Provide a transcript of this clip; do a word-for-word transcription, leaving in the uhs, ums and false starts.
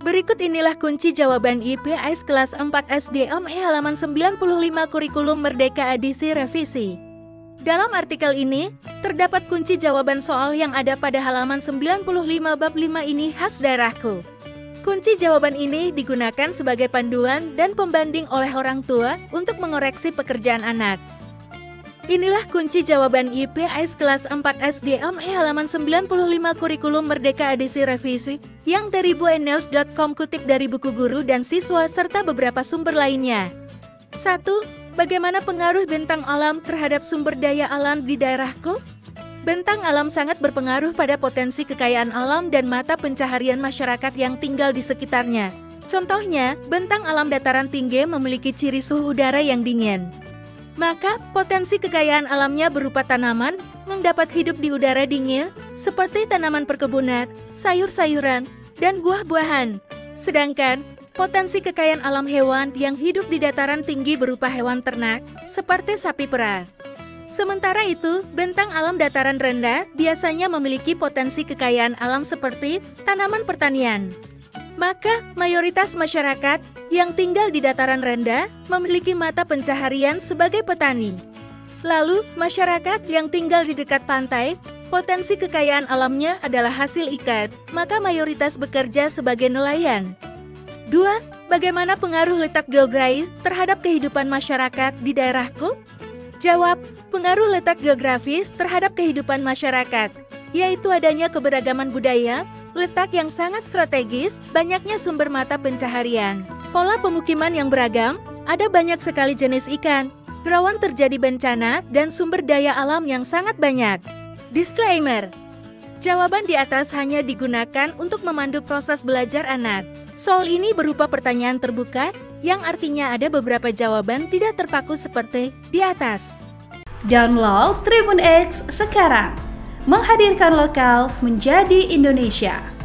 Berikut inilah kunci jawaban I P S kelas empat S D M E halaman sembilan puluh lima Kurikulum Merdeka edisi revisi. Dalam artikel ini, terdapat kunci jawaban soal yang ada pada halaman sembilan puluh lima bab lima ini khas daerahku. Kunci jawaban ini digunakan sebagai panduan dan pembanding oleh orang tua untuk mengoreksi pekerjaan anak. Inilah kunci jawaban I P S kelas empat S D M E halaman sembilan puluh lima Kurikulum Merdeka edisi revisi yang dari bu n news dot com kutip dari buku guru dan siswa serta beberapa sumber lainnya. satu. Bagaimana pengaruh bentang alam terhadap sumber daya alam di daerahku? Bentang alam sangat berpengaruh pada potensi kekayaan alam dan mata pencaharian masyarakat yang tinggal di sekitarnya. Contohnya, bentang alam dataran tinggi memiliki ciri suhu udara yang dingin. Maka, potensi kekayaan alamnya berupa tanaman yang dapat hidup di udara dingin, seperti tanaman perkebunan, sayur-sayuran, dan buah-buahan. Sedangkan, potensi kekayaan alam hewan yang hidup di dataran tinggi berupa hewan ternak, seperti sapi perah. Sementara itu, bentang alam dataran rendah biasanya memiliki potensi kekayaan alam seperti tanaman pertanian. Maka, mayoritas masyarakat yang tinggal di dataran rendah memiliki mata pencaharian sebagai petani. Lalu, masyarakat yang tinggal di dekat pantai, potensi kekayaan alamnya adalah hasil ikan, maka mayoritas bekerja sebagai nelayan. dua. Bagaimana pengaruh letak geografis terhadap kehidupan masyarakat di daerahku? Jawab, pengaruh letak geografis terhadap kehidupan masyarakat, yaitu adanya keberagaman budaya, letak yang sangat strategis, banyaknya sumber mata pencaharian, pola pemukiman yang beragam, ada banyak sekali jenis ikan, rawan terjadi bencana, dan sumber daya alam yang sangat banyak. Disclaimer: jawaban di atas hanya digunakan untuk memandu proses belajar anak. Soal ini berupa pertanyaan terbuka, yang artinya ada beberapa jawaban tidak terpaku seperti di atas. Download Tribun X sekarang, menghadirkan lokal menjadi Indonesia.